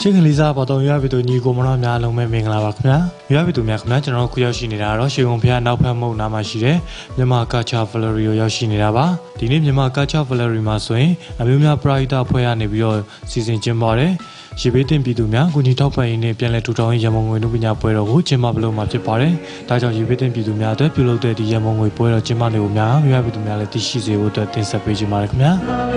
ချင်းကလေးစားပေါ်တော့ရွာပြည်သူညီကိုမတော်များလုံးမဲ့မင်္ဂလာပါခင်ဗျာရွာပြည်သူများခင်ဗျာကျွန်တော်တို့ခုရောက်ရှိနေတာတော့ရှေးကုန်းဖျားနောက်ဖက်မုံနာမှာရှိတဲ့မြန်မာကာချာဖလရီကိုရောက်ရှိနေတာပါဒီနေ့မြန်မာကာချာဖလရီမှာဆိုရင်အမျိုးများပရိုက်တာဖွဲ့ရနေပြီးတော့စီစဉ်ကျင်းပတယ်ရေဘေးတင်ပြည်သူများကုညီထောက်ပံ့ရေးနဲ့ပြန်လည်ထူထောင်ရေးရမုံငွေနှုတ်ပညာပွဲတော်ကိုကျင်းပလို့မှာဖြစ်ပါတယ်ဒါကြောင့်ရေဘေးတင်ပြည်သူများအတွက်ပြုလုပ်တဲ့ဒီရမုံငွေပွဲတော်ကျင်းပနေဖို့များရွာပြည်သူများလည်းသိရှိစေဖို့အတွက်တင်ဆက်ပေးချင်ပါတယ်ခင်ဗျာ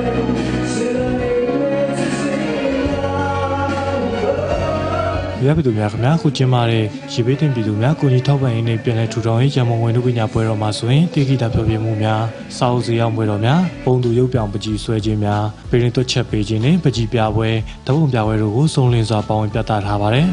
ရွာပြည်သူများခင်ဗျာခုကျင်းပတဲ့ရေဘေးတင်ပြည်သူများကိုကြီးထောက်ပံ့ရေးနဲ့ပြန်လည်ထူထောင်ရေးရမုံဝင်နှုတ်ပညာပွဲတော်မှာဆိုရင်တေဂီတာဖျော်ဖြေမှုများစာအုပ်စီရောက်ပွဲတော်များပုံသူရုပ်ပြောင်ပကြီးဆွဲခြင်းများပြည်ရင်သွက်ချက်ပေးခြင်းနဲ့ပကြီးပြပွဲတပုံပြပွဲတို့ကိုစုံလင်စွာပါဝင်ပြသထားပါတယ်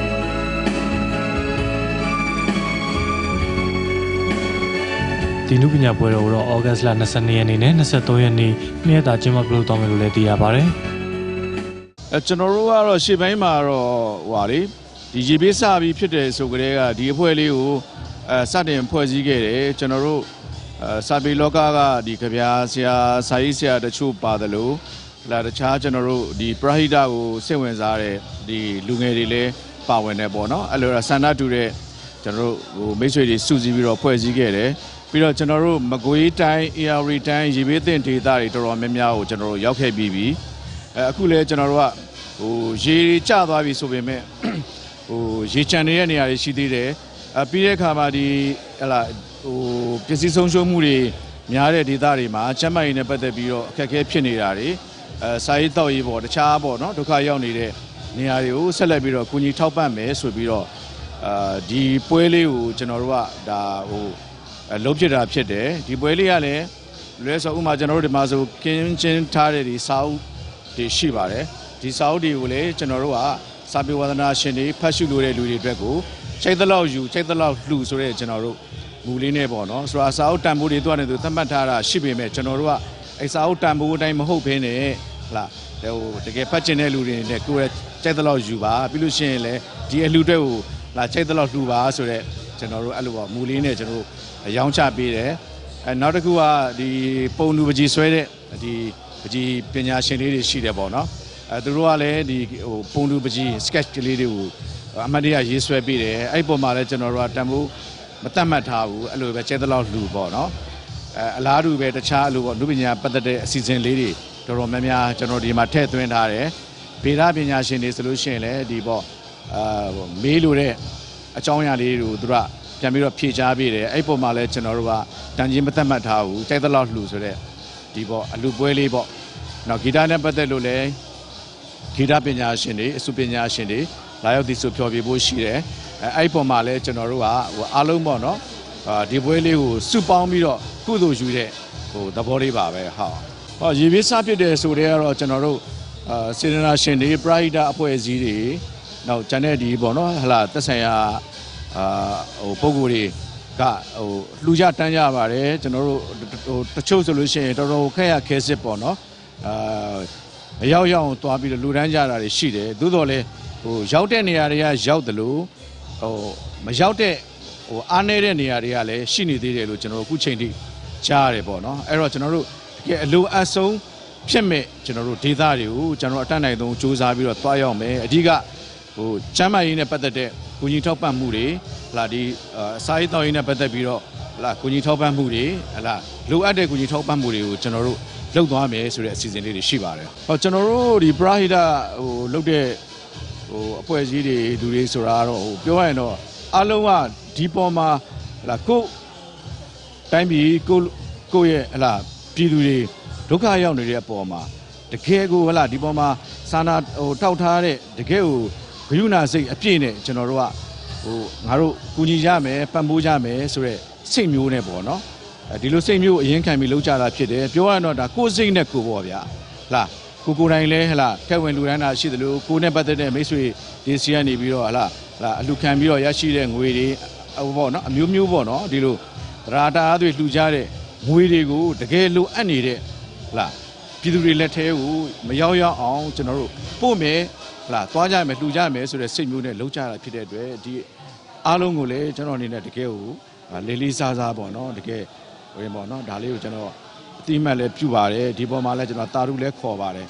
ဒီနှုတ်ပညာပွဲတော်တော့ဩဂတ်စ်လ22ရက်နေ့နဲ့23ရက်နေ့နေ့ရက်တာကျင်းပပြုလုပ်သွားမယ်လို့လည်းသိရပါတယ်ကျွန်တော်တို့ကတော့ရှေ့ပိုင်းမှာတော့ဟွာလေဒီရေပေးစပြီးဖြစ်တယ်ဆိုကြတဲ့ကဒီအဖွဲ့လေးကိုစတင်ဖွဲ့စည်းခဲ့တယ်ကျွန်တော်တို့စာပေလောကကဒီကြပြားဆရာစာရေးဆရာတချို့ပါတယ်လို့တခြားကျွန်တော်တို့ဒီပရဟိတကိုစိတ်ဝင်စားတဲ့ဒီလူငယ်တွေလည်းပါဝင်တယ်ပေါ့နော်အဲ့လိုဆန္ဒတူတဲ့ကျွန်တော်တို့ဟိုမိတ်ဆွေတွေစုစည်းပြီးတော့ဖွဲ့စည်းခဲ့တယ်ပြီးတော့ကျွန်တော်တို့မကွေးတိုင်း AR တိုင်းရေပေးတင်ဒေသတွေတော်တော်များများကိုကျွန်တော်တို့ရောက်ခဲ့ပြီးပြီအခုလည်းကျွန်တော်တို့ကဟိုရေကျသွားပြီဆိုပေမဲ့ဟိုရေချန်နေတဲ့နေရာတွေရှိသေးတယ်ပြီးတဲ့အခါမှာဒီဟလာဟိုပစ္စည်းဆုံးရှုံးမှုတွေများတဲ့ဒေသတွေမှာကျန်းမာရေးနဲ့ပတ်သက်ပြီးတော့အခက်အခဲဖြစ်နေတာတွေစာရေးတောက်ရေးပေါ့တခြားပေါ့နော်ဒုက္ခရောက်နေတဲ့နေရာတွေကိုဆက်လက်ပြီးတော့ကုညီထောက်ပံ့မယ်ဆိုပြီးတော့ဒီပွဲလေးကိုကျွန်တော်တို့ကဒါဟိုလုံးဖြစ်တာဖြစ်တယ်ဒီပွဲလေးကလည်းလွဲဆိုဥမာကျွန်တော်တို့ဒီမှာဆိုကင်းချင်းထားတဲ့ဒီစာအုပ်တွေရှိပါတယ်ဒီစာအုပ်တွေကိုလည်းကျွန်တော်တို့ကစာပေဝါသနာရှင်တွေဖတ်ရှုလို့တဲ့လူတွေအတွက်ကိုချိန်သလောက်ယူချိန်သလောက်လှူဆိုတဲ့ကျွန်တော်တို့မူလေးနဲ့ပေါ့နော်ဆိုတော့စာအုပ်တန်ဖိုးတွေတွားနေသူသတ်မှတ်ထားတာရှိပေမဲ့ကျွန်တော်တို့ကအဲစာအုပ်တန်ဖိုးအတိုင်းမဟုတ်ဘဲနဲ့ဟလာဟိုတကယ်ဖတ်ကျင်တဲ့လူတွေနဲ့ကိုယ်ရဲ့ချိန်သလောက်ယူပါပြီးလို့ရှိရင်လည်းဒီအလှူတွေကိုလာချိန်သလောက်လှူပါဆိုတဲ့ကျွန်တော်တို့အဲ့လိုပေါ့မူလေးနဲ့ကျွန်တော်တို့ရောင်းချပေးတယ်နောက်တစ်ခုကဒီပုံလူပကြီးဆွဲတဲ့ဒီပကြီးပညာရှင်လေးတွေရှိတယ်ပေါ့နော်သူတို့ကလည်းဒီဟိုပုံလူပကြီး sketch ကလေးတွေကိုအမှတ်တရရေးဆွဲပေးတယ်အဲ့ပုံမှာလည်းကျွန်တော်တို့ကတန်ဖိုးမတတ်မှတ်ထားဘူးအဲ့လိုပဲကျဲသလောက်လူပေါ့နော်အလားတူပဲတခြားအလိုပေါ့လူပညာပတ်သက်တဲ့အစီအစဉ်လေးတွေတော်တော်များများကျွန်တော်ဒီမှာထည့်သွင်းထားတယ်ဗေဒပညာရှင်တွေဆိုလို့ရှိရင်လည်းဒီပေါ့မေးလို့တဲ့အကြောင်းအရာလေးတွေကိုသူကပြန်ပြီးတော့ဖြေချပေးတယ်အဲ့ပုံမှာလည်းကျွန်တော်တို့ကတန်ကြီးမတတ်မှတ်ထားဘူးကျဲသလောက်လူဆိုတဲ့ဒီပေါ့အလူပွဲလေးပေါ့နောက်ဂီတနဲ့ပတ်သက်လို့လည်းဂီတပညာရှင်တွေအစုပညာရှင်တွေလာရောက်ဒီဆိုဖျော်ဖြေဖို့ရှိတယ်အဲ့ပုံမှာလည်းကျွန်တော်တို့ကဟိုအားလုံးပေါ့နော်ဒီပွဲလေးကိုစုပေါင်းပြီးတော့ကုသိုလ်ယူတဲ့ဟိုသဘောလေးပါပဲဟောရေပေးစဖြစ်တယ်ဆိုတဲ့ကတော့ကျွန်တော်တို့စေတနာရှင်တွေပရိဒအဖွဲ့အစည်းတွေနောက်ကျန်တဲ့ဒီပေါ့နော်ဟလာသက်ဆိုင်ရာဟိုပုံကိုယ်တွေကဟိုလှူကြတန်းကြပါတယ်ကျွန်တော်တို့ဟိုတချို့ဆိုလို့ရှိရင်တော်တော်ခက်ရခဲစစ်ပေါ့နော်အရောက်ရောက်သွားပြီးတော့လူတန်းကြတာတွေရှိတယ်သို့တော်လည်းဟိုရောက်တဲ့နေရာတွေကရောက်တယ်လို့ဟိုမရောက်တဲ့ဟိုအားနေတဲ့နေရာတွေကလည်းရှိနေသေးတယ်လို့ကျွန်တော်တို့အခုချိန်ထိကြားရတယ်ပေါ့နော်အဲ့တော့ကျွန်တော်တို့တကယ်အလိုအဆုံးဖြစ်မဲ့ကျွန်တော်တို့ဒေသတွေကိုကျွန်တော်အတတ်နိုင်ဆုံးစူးစမ်းပြီးတော့တွားရောက်မယ်အဓိကဟိုချမ်းမာရေးနဲ့ပတ်သက်တဲ့ကုညီထောက်ပံ့မှုတွေဟလာဒီစာရေးတော်ရေးနဲ့ပတ်သက်ပြီးတော့ဟလာကုညီထောက်ပံ့မှုတွေဟလာလိုအပ်တဲ့ကုညီထောက်ပံ့မှုတွေကိုကျွန်တော်တို့လုပ်သွားမယ်ဆိုတဲ့အစီအစဉ်လေးတွေရှိပါတယ်ဟောကျွန်တော်တို့ဒီပရဟိတဟိုလုပ်တဲ့ဟိုအဖွဲ့အစည်းတွေလူတွေဆိုတာတော့ဟိုပြောရရင်တော့အားလုံးကဒီပေါ်မှာဟလာကိုတိုင်းပြည်ကိုရဲ့ဟလာပြည်သူတွေဒုက္ခရောက်နေတဲ့အပေါ်မှာတကယ်ကိုဟလာဒီပေါ်မှာစာနာဟိုထောက်ထားတဲ့တကယ်ကိုဂရုဏာစိတ်အပြည့်နဲ့ကျွန်တော်တို့ကဟိုငါတို့ကူညီကြမယ်ပံ့ပိုးကြမယ်ဆိုတဲ့စိတ်မျိုးနဲ့ပေါ့နော်ဒီလိုစိတ်မျိုးအရင်ခံပြီးလုပ်ကြတာဖြစ်တယ်ပြောရတော့ဒါကိုယ်စိတ်နဲ့ကိုယ်ပေါ့ဗျာဟလာကိုယ်တိုင်လဲဟလာကဲဝင်လူတန်းတာရှိသလိုကိုယ်နဲ့ပတ်သက်တဲ့မိတ်ဆွေဒီစီကနေပြီးတော့ဟလာအလူခံပြီးတော့ရရှိတဲ့ငွေတွေဟိုပေါ့နော်အမျိုးမျိုးပေါ့နော်ဒီလိုရာတာအားတွေလှူကြတဲ့ငွေတွေကိုတကယ်လိုအပ်နေတဲ့ဟလာပြည်သူတွေလက်ထဲကိုမရောက်ရောက်အောင်ကျွန်တော်တို့ပို့မယ်ဟလာသွားကြမယ်လှူကြမယ်ဆိုတဲ့စိတ်မျိုးနဲ့လုပ်ကြတာဖြစ်တဲ့အတွက်ဒီအားလုံးကိုလည်းကျွန်တော်အနေနဲ့တကယ်ကိုလေးလေးစားစားပေါ့နော်တကယ်ဟိုပေါ့နော်ဒါလေးကိုကျွန်တော်အတိအမှတ်လည်းပြုပါတယ်ဒီပေါ်မှာလည်းကျွန်တော်တာရုလည်းခေါ်ပါတယ်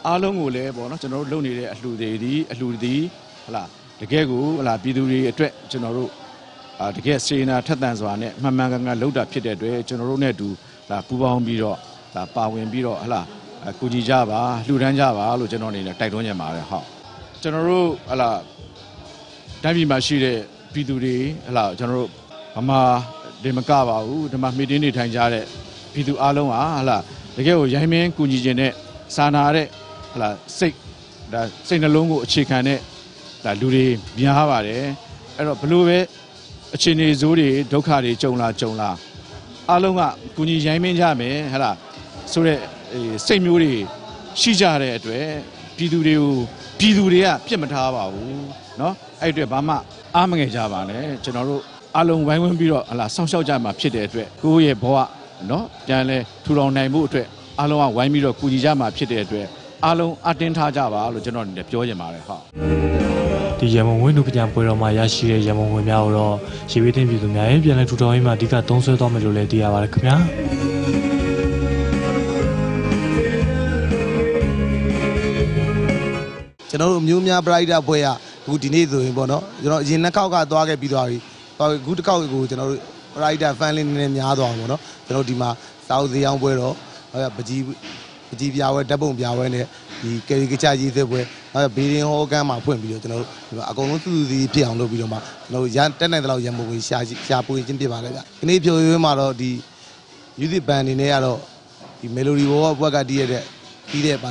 အားလုံးကိုလည်းပေါ့နော်ကျွန်တော်တို့လုပ်နေတဲ့အလှူတွေဒီဟလာတကယ်ကိုဟလာပြည်သူတွေအတွက်ကျွန်တော်တို့တကယ်စေနာထက်သန်စွာနဲ့မှန်မှန်ကန်ကန်လုပ်တာဖြစ်တဲ့အတွက်ကျွန်တော်တို့နဲ့အတူလာပူးပေါင်းပြီးတော့လာပါဝင်ပြီးတော့ဟလာကူညီကြပါလှူဒန်းကြပါလို့ကျွန်တော်အနေနဲ့တိုက်တွန်းချင်ပါတယ်ဟုတ်ကျွန်တော်တို့ဟလာတိုင်းပြည်မှာရှိတဲ့ပြည်သူတွေဟလာကျွန်တော်တို့ဗမာဒေမကပါဘူးဒီမှာမီတင်းနေထိုင်ကြတဲ့ပြည်သူအားလုံးဟာဟလာတကယ်ကိုရိုင်းမင်းကူညီခြင်းနဲ့စာနာတဲ့ဟလာစိတ်နှလုံးကိုအခြေခံတဲ့ဒါလူတွေများပါတယ်အဲ့တော့ဘလို့ပဲအခြေအနေဆိုးတွေဒုက္ခတွေကြုံလာအားလုံးကကူညီရိုင်းမင်းကြမယ်ဟလာဆိုတဲ့စိတ်မျိုးတွေရှိကြတဲ့အတွက်ပြည်သူတွေကပြစ်မထားပါဘူးเนาะအဲ့အတွက်ဘာမှအားမငယ်ကြပါနဲ့ကျွန်တော်တို့အားလုံးဝိုင်းဝန်းပြီးတော့ဟလာစောင့်ရှောက်ကြမှာဖြစ်တဲ့အတွက်ကိုယ့်ရဲ့ဘဝเนาะပြန်လဲထူထောင်နိုင်မှုအတွက်အားလုံးကဝိုင်းပြီးတော့ကူညီကြမှာဖြစ်တဲ့အတွက်အားလုံးအတင်းထားကြပါလို့ကျွန်တော်အနေနဲ့ပြောချင်ပါတယ်ဟုတ်ဒီရမုံဝင်လူပညာပွဲတော်မှာရရှိတဲ့ရမုံဝင်များကိုတော့ရေဘေးသိမ်းပြည်သူများရဲ့ပြန်လည်ထူထောင်ရေးမှာအဓိကသုံးစွဲသွားမယ်လို့လည်းသိရပါတယ်ခင်ဗျာကျွန်တော်တို့မျိုးများပရိုက်တာပွဲကအခုဒီနေ့ဆိုရင်ပေါ့နော်ကျွန်တော်အရင်နှစ်ခေါက်ကသွားခဲ့ပြီးသွားပြီအခုတစ်ခေါက်ကိုကျွန်တော်တို့ပရိုက်တာဖန်လေးနည်းနည်းများသွားအောင်ပေါ့နော်ကျွန်တော်ဒီမှာစာအုပ်ဈေးအောင်ပွဲတော့ပကြီးပြားဝဲဓာတ်ပုံပြားဝဲနဲ့ဒီကယ်ရီကချရေးသက်ပွဲဘေးရင်ဟောကမ်းမှာဖွင့်ပြီးတော့ကျွန်တော်တို့အကုန်လုံးစုစည်းဖြစ်အောင်လုပ်ပြီးတော့မှကျွန်တော်တို့တက်နိုင်တဲ့လောက်ရံပုံကြီးရှာပွေခြင်းဖြစ်ပါလေဗျဒီနေ့ဖြိုရွေးမှာတော့ဒီ music band အနေနဲ့ကတော့ဒီ melody ဘောဘွက်ကတီးရတဲ့ပါ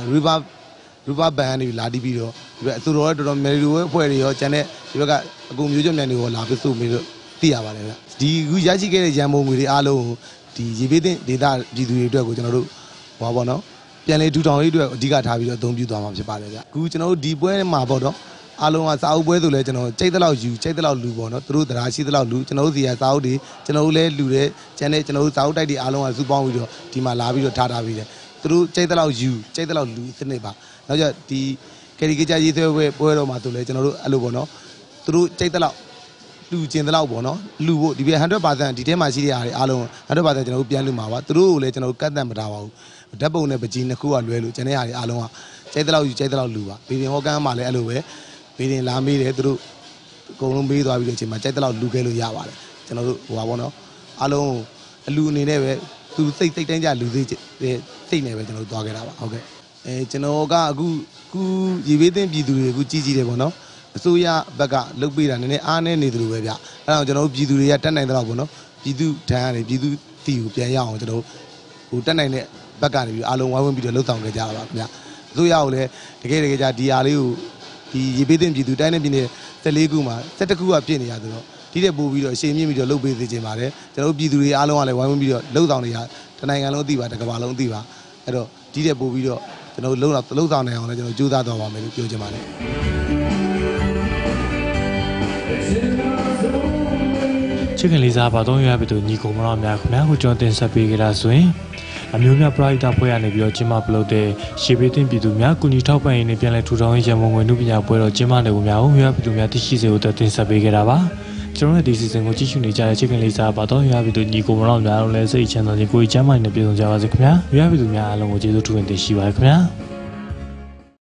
river band တွေလာတီးပြီးတော့ဒီဘက်အစိုးရတော်တော် melody ဘောအဖွဲ့တွေရောကျန်တဲ့ဒီဘက်ကအကုန်မျိုးချွတ်မြန်တွေရောလာပြီးစုပြီးတော့သိရပါတယ်ဗျဒီခုရရှိခဲ့တဲ့ရံပုံငွေတွေအားလုံးကိုဒီရေပေးတဲ့ဒေတာပြည်သူတွေအတွက်ကိုကျွန်တော်တို့ဟောပါတော့ပြန်လေထူထောင်ရေးအတွက်အဓိကထားပြီးတော့အသုံးပြုသွားမှာဖြစ်ပါတယ်ဗျအခုကျွန်တော်တို့ဒီပွဲမှာပေါ့တော့အားလုံးကစာအုပ်ပွဲဆိုလဲကျွန်တော်ကြိတ်တဲ့လောက်ယူကြိတ်တဲ့လောက်လူပေါ့နော်သူတို့တရားရှိတဲ့လောက်လူကျွန်တော်တို့စီကစာအုပ်တွေကျွန်တော်တို့လည်းလူတယ်ကျန်တဲ့ကျွန်တော်တို့စာအုပ်တိုက်တွေအားလုံးကစုပေါင်းပြီးတော့ဒီမှာလာပြီးတော့ထားပြီးတယ်သူတို့ကြိတ်တဲ့လောက်ယူကြိတ်တဲ့လောက်လူစနစ်ပါနောက်ကျဒီကယ်ရီကချရေးသွဲပွဲတော့မှာဆိုလဲကျွန်တော်တို့အဲ့လိုပေါ့နော်သူတို့ကြိတ်တဲ့လောက်လူကျင်တဲ့လောက်ပေါ့နော်လူဖို့ဒီပြ 100% ဒီထဲမှာရှိတဲ့အားတွေအားလုံး 100% ကျွန်တော်တို့ပြန်လူမှာပါသူတို့ကိုလည်းကျွန်တော်တို့ကတ်တန့်မထားပါဘူးဓာတ်ပုံနဲ့ပကြီးနှစ်ခုကလွဲလို့ကျန်တဲ့အားတွေအားလုံးကကြိတ်တဲ့လောက်ယူကြိတ်တဲ့လောက်လူပါဘေးရင်ဟောကမ်းမှာလည်းအဲ့လိုပဲဘေးရင်လာမေးတယ်သူတို့အကုန်လုံးမေးသွားပြီးတော့အချိန်မှာကြိတ်တဲ့လောက်လူခဲ့လို့ရပါတယ်ကျွန်တော်တို့ဟိုပါပေါ့နော်အားလုံးအလူအနေနဲ့ပဲသူစိတ်တိုင်းကြလူသေးစိတ်နဲ့ပဲကျွန်တော်တို့သွားခဲ့တာပါဟုတ်ကဲ့ကျွန်တော်ကအခုရေဘေးသိမ်းပြည်သူတွေအခုကြီးတယ်ပေါ့နော်အစိုးရဘက်ကလုတ်ပေးတာနည်းနည်းအားနည်းနေသလိုပဲဗျအဲ့တော့ကျွန်တော်တို့ပြည်သူတွေကတက်နိုင်တဲ့လောက်ပေါ့နော်ပြည်သူထံကနေပြည်သူတီကိုပြန်ရအောင်ကျွန်တော်တို့ဟိုတက်နိုင်တဲ့ဘက်ကနေပြီးအားလုံးဝိုင်းဝန်းပြီးတော့လှုပ်ဆောင်ခဲ့ကြတာပါခင်ဗျအစိုးရကိုလည်းတကယ်ကြဒီအားလေးကိုဒီရေပေးတဲ့ပြည်သူတိုင်းနဲ့ပြည်နယ်14ခုမှာ17ခုကပြည့်နေရဆိုတော့ဒီတဲ့ပို့ပြီးတော့အရှိန်မြင့်ပြီးတော့လှုပ်ပေးစေချင်ပါတယ်ကျွန်တော်တို့ပြည်သူတွေအားလုံးကလည်းဝိုင်းဝန်းပြီးတော့လှုပ်ဆောင်နေရတနိုင်ငံလုံးသိပါတကမ္ဘာလုံးသိပါအဲ့တော့ဒီတဲ့ပို့ပြီးတော့ကျွန်တော်တို့လှုပ်ဆောင်နေအောင်လည်းကျွန်တော်ကြိုးစားသွားပါမယ်လို့ပြောချင်ပါတယ်ချစ်ခင်လေးစားပါတော့ရပြီတို့ညီကိုမတော်များခင်ဗျာကိုကျွန်တော်တင်ဆက်ပေးကြတာဆိုရင်အမျိုးများပရိုက်တာဖွဲ့ရနေပြီးတော့ကျင်းပပြုလုပ်တဲ့ရှေးဘေးတင်ပြည်သူများကုညီထောက်ပံ့ရေးနဲ့ပြန်လည်ထူထောင်ရေးရမုံငွေနုပညာပွဲတော်ကျင်းပနေကိုများဦးရပြည်သူများသိရှိစေဖို့တင်ဆက်ပေးကြတာပါကျွန်တော်တို့ဒီစီစဉ်ကိုကြည့်ရှုနေကြတဲ့ချစ်ခင်လေးစားပါတော့ရပြည်သူညီကိုမတော်များလုံးလည်းစိတ်ချမ်းသာခြင်းကိုယ်ချမ်းသာခြင်းနဲ့ပြည့်စုံကြပါစေခင်ဗျာရပြည်သူများအားလုံးကိုကျေးဇူးထူးတင်ရှိပါခင်ဗျာ